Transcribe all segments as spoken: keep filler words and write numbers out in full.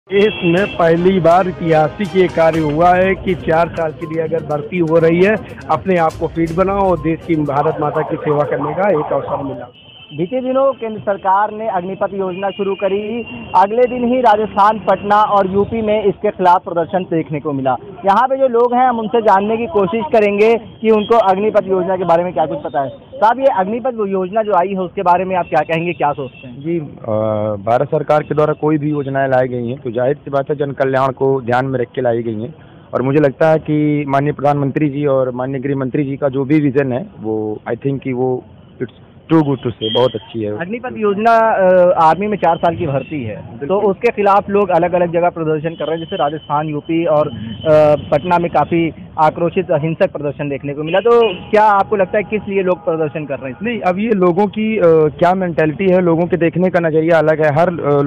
देश में पहली बार ऐतिहासिक ये कार्य हुआ है कि चार साल के लिए अगर भर्ती हो रही है, अपने आप को फिट बनाओ और देश की भारत माता की सेवा करने का एक अवसर मिला। बीते दिनों केंद्र सरकार ने अग्निपथ योजना शुरू करी। अगले दिन ही राजस्थान, पटना और यूपी में इसके खिलाफ प्रदर्शन देखने को मिला। यहाँ पे जो लोग हैं हम उनसे जानने की कोशिश करेंगे कि उनको अग्निपथ योजना के बारे में क्या कुछ पता है। साहब, ये अग्निपथ योजना जो आई है उसके बारे में आप क्या कहेंगे, क्या सोचते हैं? जी, भारत सरकार के द्वारा कोई भी योजनाएं लाई गई हैं तो जाहिर सी बात है जन कल्याण को ध्यान में रख के लाई गई हैं। और मुझे लगता है कि माननीय प्रधानमंत्री जी और माननीय गृह मंत्री जी का जो भी विजन है वो आई थिंक कि वो इट्स टू गुड टू से बहुत अच्छी है। अग्निपथ योजना आर्मी में चार साल की भर्ती है, तो उसके खिलाफ लोग अलग अलग जगह प्रदर्शन कर रहे हैं, जैसे राजस्थान, यूपी और पटना में काफ़ी आक्रोशित हिंसक प्रदर्शन देखने को मिला। तो क्या आपको लगता है किस लिए लोग प्रदर्शन कर रहे हैं? नहीं, अब ये लोगों की आ, क्या मेंटेलिटी है, लोगों के देखने का नज़रिया अलग है। हर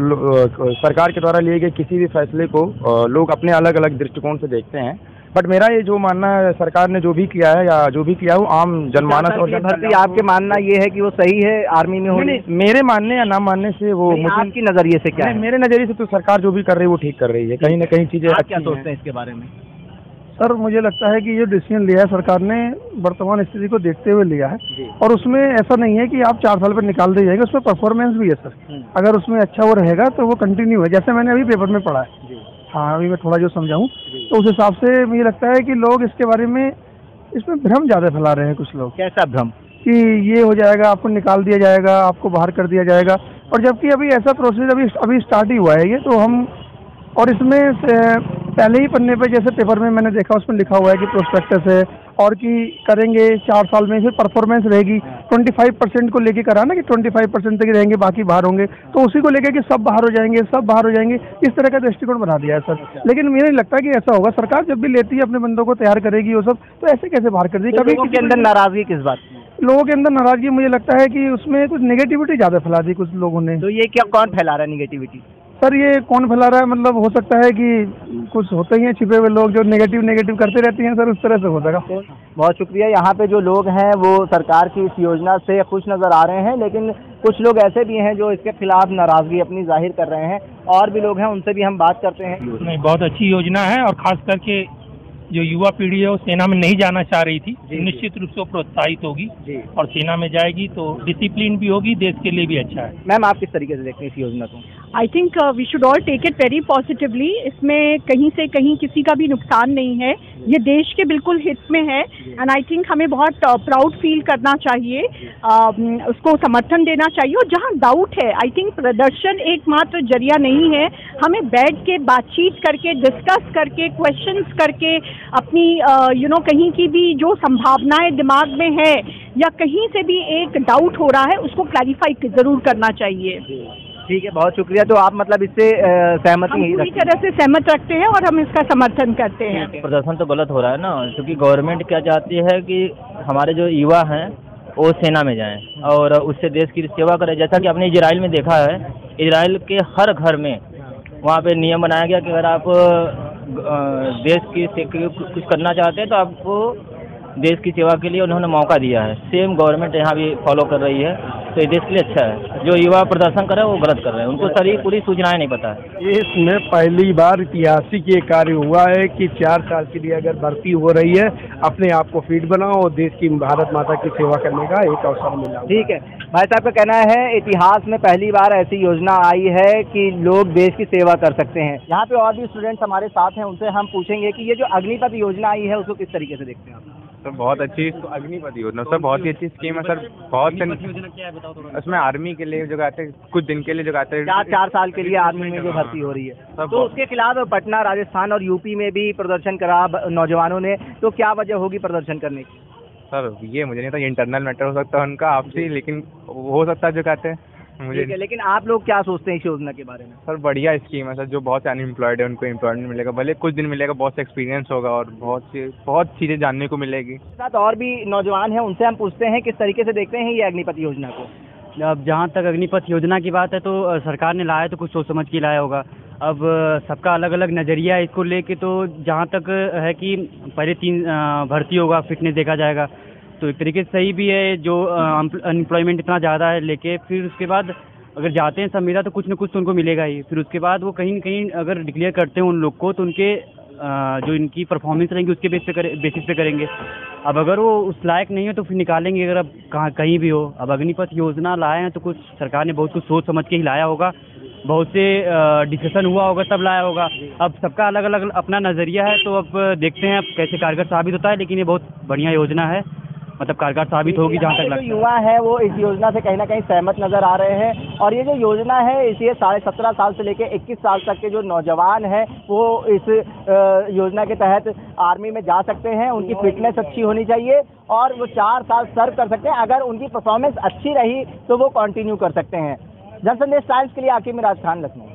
आ, सरकार के द्वारा लिए गए किसी भी फैसले को आ, लोग अपने अलग अलग दृष्टिकोण से देखते हैं। बट मेरा ये जो मानना है, सरकार ने जो भी किया है या जो भी किया है वो आम जनमानस और भर्ती, आपके मानना ये है कि वो सही है आर्मी में होने? मेरे मानने या ना मानने से वो आपके नज़रिए से क्या है? मेरे नज़रिए से तो सरकार जो भी कर रही है वो ठीक कर रही है। कहीं ना कहीं चीज़ें क्या सोचते हैं इसके बारे में? सर, मुझे लगता है कि ये डिसीजन लिया है सरकार ने वर्तमान स्थिति को देखते हुए लिया है, और उसमें ऐसा नहीं है कि आप चार साल पर निकाल दिए जाएंगे, उसमें परफॉर्मेंस भी है सर। अगर उसमें अच्छा वो रहेगा तो वो कंटिन्यू है, जैसे मैंने अभी पेपर में पढ़ा है। हाँ, अभी मैं थोड़ा जो समझाऊँ तो उस हिसाब से मुझे लगता है कि लोग इसके बारे में इसमें भ्रम ज़्यादा फैला रहे हैं कुछ लोग। कैसा भ्रम? कि ये हो जाएगा, आपको निकाल दिया जाएगा, आपको बाहर कर दिया जाएगा, और जबकि अभी ऐसा प्रोसेस अभी अभी स्टार्ट ही हुआ है ये तो हम। और इसमें पहले ही पन्ने पे जैसे पेपर में मैंने देखा उसमें लिखा हुआ है कि प्रोस्पेक्टस है और कि करेंगे चार साल में, फिर परफॉर्मेंस रहेगी। पच्चीस परसेंट को लेके करा ना कि पच्चीस परसेंट तक रहेंगे, बाकी बाहर होंगे, तो उसी को लेके कि सब बाहर हो जाएंगे, सब बाहर हो जाएंगे, इस तरह का दृष्टिकोण बना दिया है सर। लेकिन मुझे नहीं लगता कि ऐसा होगा। सरकार जब भी लेती है अपने बंदों को तैयार करेगी वो सब, तो ऐसे कैसे बाहर कर देगी? कभी के अंदर नाराजगी किस बात की? लोगों के अंदर नाराजगी मुझे लगता है कि उसमें कुछ नेगेटिविटी ज़्यादा फैला दी कुछ लोगों ने। तो ये क्या, कौन फैला रहा है नेगेटिविटी? सर, ये कौन फैला रहा है मतलब हो सकता है कि कुछ होते ही हैं छिपे हुए लोग जो नेगेटिव नेगेटिव करते रहते हैं सर, उस तरह से हो जाएगा। बहुत शुक्रिया। यहाँ पे जो लोग हैं वो सरकार की इस योजना से खुश नज़र आ रहे हैं, लेकिन कुछ लोग ऐसे भी हैं जो इसके खिलाफ नाराज़गी अपनी जाहिर कर रहे हैं। और भी लोग हैं, उनसे भी हम बात करते हैं। नहीं, बहुत अच्छी योजना है, और ख़ास करके जो युवा पीढ़ी है वो सेना में नहीं जाना चाह रही थी, निश्चित रूप से वो प्रोत्साहित होगी और सेना में जाएगी तो डिसिप्लिन भी होगी, देश के लिए भी अच्छा है। मैम, आप किस तरीके से देखते हैं इस योजना को? I think we should all take it very positively. इसमें कहीं से कहीं किसी का भी नुकसान नहीं है, ये देश के बिल्कुल हित में है। एंड आई थिंक हमें बहुत प्राउड फील करना चाहिए, uh, उसको समर्थन देना चाहिए। और जहाँ डाउट है, आई थिंक प्रदर्शन एकमात्र जरिया नहीं है। हमें बैठ के बातचीत करके, डिस्कस करके, क्वेश्चंस करके, अपनी यू नो कहीं की भी जो संभावनाएं दिमाग में है या कहीं से भी एक डाउट हो रहा है उसको क्लैरिफाई जरूर करना चाहिए। ठीक है, बहुत शुक्रिया। तो आप मतलब इससे सहमति नहीं पूरी तरह से सहमत रखते हैं और हम इसका समर्थन करते हैं। प्रदर्शन तो गलत हो रहा है ना, क्योंकि गवर्नमेंट क्या चाहती है कि हमारे जो युवा हैं वो सेना में जाएं और उससे देश की सेवा करें। जैसा कि आपने इजराइल में देखा है, इजराइल के हर घर में वहाँ पे नियम बनाया गया कि अगर आप देश की कुछ करना चाहते हैं तो आपको देश की सेवा के लिए उन्होंने मौका दिया है। सेम गवर्नमेंट यहाँ भी फॉलो कर रही है, तो ये देश के लिए अच्छा है। जो युवा प्रदर्शन कर रहे हैं वो गलत कर रहे हैं, उनको सारी पूरी सूचनाएं नहीं पता है। देश में पहली बार ऐतिहासिक ये कार्य हुआ है कि चार साल के लिए अगर भर्ती हो रही है, अपने आप को फिट बनाओ और देश की भारत माता की सेवा करने का एक अवसर मिला। ठीक है, भाई साहब का कहना है इतिहास में पहली बार ऐसी योजना आई है कि लोग देश की सेवा कर सकते हैं। यहाँ पे और भी स्टूडेंट्स हमारे साथ हैं, उनसे हम पूछेंगे कि ये जो अग्निपथ योजना आई है उसको किस तरीके से देखते हैं आप? सर, बहुत अच्छी अग्निपथ योजना सर, बहुत ही अच्छी स्कीम है सर। बहुत योजना क्या है बताओ थोड़ा। उसमें आर्मी के लिए जो आते हैं, कुछ दिन के लिए जो आते हैं, चार चार साल के लिए आर्मी में जो भर्ती हो रही है, तो उसके खिलाफ पटना, राजस्थान और यूपी में भी प्रदर्शन करा नौजवानों ने। तो क्या वजह होगी प्रदर्शन करने की? सर, ये मुझे नहीं पता, इंटरनल मैटर हो सकता है उनका आपसी, लेकिन हो सकता है जो कहते हैं मुझे। लेकिन आप लोग क्या सोचते हैं इस योजना के बारे में? सर, बढ़िया स्कीम है सर। जो बहुत से अनएम्प्लॉयड है उनको एम्प्लॉयमेंट मिलेगा, भले कुछ दिन मिलेगा, बहुत से एक्सपीरियंस होगा और बहुत सी बहुत चीज़ें जानने को मिलेगी। साथ और भी नौजवान हैं, उनसे हम पूछते हैं किस तरीके से देखते हैं ये अग्निपथ योजना को। अब जहाँ तक अग्निपथ योजना की बात है तो सरकार ने लाया तो कुछ सोच समझ के लाया होगा। अब सबका अलग अलग नज़रिया है इसको लेके। तो जहाँ तक है कि पहले तीन भर्ती होगा, फिटनेस देखा जाएगा, तो एक तरीके से सही भी है। जो अनएम्प्लॉयमेंट इतना ज़्यादा है लेके, फिर उसके बाद अगर जाते हैं सब मेरा तो कुछ न कुछ तो उनको मिलेगा ही। फिर उसके बाद वो कहीं न कहीं अगर डिक्लेयर करते हैं उन लोग को, तो उनके जो इनकी परफॉर्मेंस रहेंगी उसके बेस पे करे बेसिस पे करेंगे। अब अगर वो उस लायक नहीं है तो फिर निकालेंगे, अगर अब कहाँ कहीं भी हो। अब अग्निपथ योजना लाए हैं तो कुछ सरकार ने बहुत कुछ सोच समझ के ही लाया होगा, बहुत से डिस्कशन हुआ होगा तब लाया होगा। अब सबका अलग अलग अपना नज़रिया है, तो अब देखते हैं अब कैसे कारगर साबित होता है। लेकिन ये बहुत बढ़िया योजना है, मतलब कारगर साबित होगी जहाँ तक लगता है। जो युवा है वो इस योजना से कहीं ना कहीं सहमत नजर आ रहे हैं, और ये जो योजना है इसे साढ़े सत्रह साल से लेकर इक्कीस साल तक के जो नौजवान हैं वो इस योजना के तहत आर्मी में जा सकते हैं। उनकी फिटनेस अच्छी होनी चाहिए और वो चार साल सर्व कर सकते हैं। अगर उनकी परफॉर्मेंस अच्छी रही तो वो कंटिन्यू कर सकते हैं। जनसंदेश टाइम्स के लिए आकिब मिराज खान, लखनऊ।